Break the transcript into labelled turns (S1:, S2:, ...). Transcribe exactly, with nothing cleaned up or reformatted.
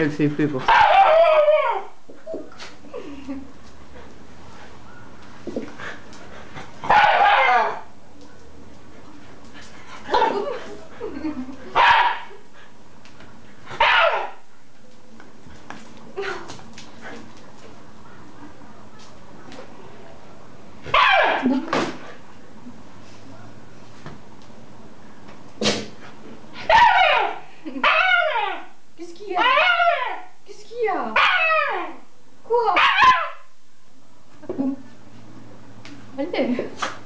S1: Elle s'est fait pour ça.
S2: Qu'est-ce qu'il y a? Qu'est-ce qu'il y a? Quoi? Allez.